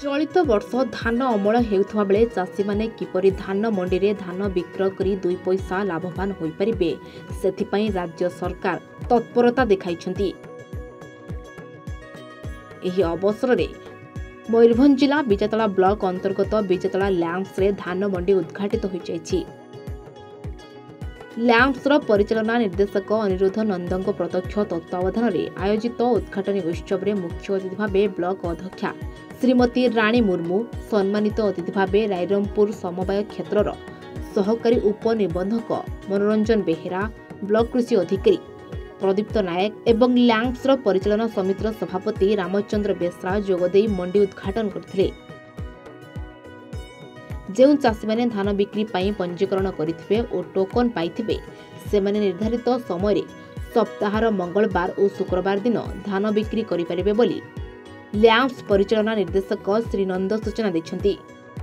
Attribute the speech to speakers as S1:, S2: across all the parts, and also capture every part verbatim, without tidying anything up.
S1: चलित वर्ष धान अमल हेउथुवा बेले चाषी माने किपरि धान मंडी रे धान विक्रय करी दुई पैसा लाभवान होई परिबे सेथिपई राज्य सरकार तत्परता देखाइछंती। एही अवसर रे मयूरभंज जिला बिजातला ब्लॉक अंतर्गत बिजातला लैंप्स रे धान मंडी उद्घाटित होई जायछि। लैंप्स रो परिचालना निर्देशक अनिरुद्ध नंदंक प्रत्यक्ष तत्वावधान रे आयोजित उद्घाटनी उत्सव रे मुख्य अतिथि भाबे ब्लॉक अध्यक्षा श्रीमती राणी मुर्मू, सम्मानित अतिथि भाबे रायरंगपुर समवाय क्षेत्रर सहकारी उपनिबंधक मनोरंजन बेहेरा, ब्लॉक कृषि अधिकारी प्रदीप्त नायक एवं लैंप्स रो परिचालन समितिर सभापति रामचंद्र बेसरा जोगदेई मंडी उद्घाटन करथिले। जो चाषी माने धान बिक्री पाई पंजीकरण करिथिबे और टोकन पाइथिबे सेमाने निर्धारित समय सप्ताहर मंगलवार और शुक्रवार दिन धान बिक्री करि परिबे बोली लैंप्स परिचालना निर्देशक श्री नंद सूचना दैछंती।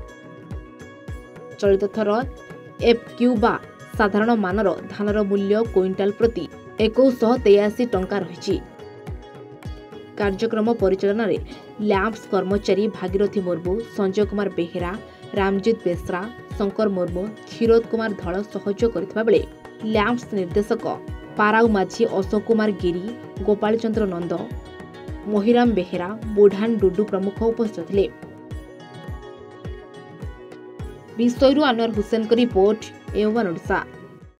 S1: चलित थर एफक्यू बा साधारण मानर धानर मूल्य क्विंटाल प्रति इक्कीस सौ तेयासी टंका रहिछि। कार्यक्रम परिचालन रे लैंप्स कर्मचारी भागीरथी मुर्मू, संजय कुमार बेहेरा, रामजीत बेसरा, शंकर मुर्मू, क्षीरोद कुमार धଳ सहयोग करथिबा बेले लैंप्स निर्देशक पाराउ माझी, अशोक कुमार गिरी, गोपाल चंद्र नंद, मोहिराम बेहेरा, बुढ़ान डुडू प्रमुख उपस्थित थे। विषयरु अनवर हुसैन को रिपोर्ट, ए वन ओडिशा।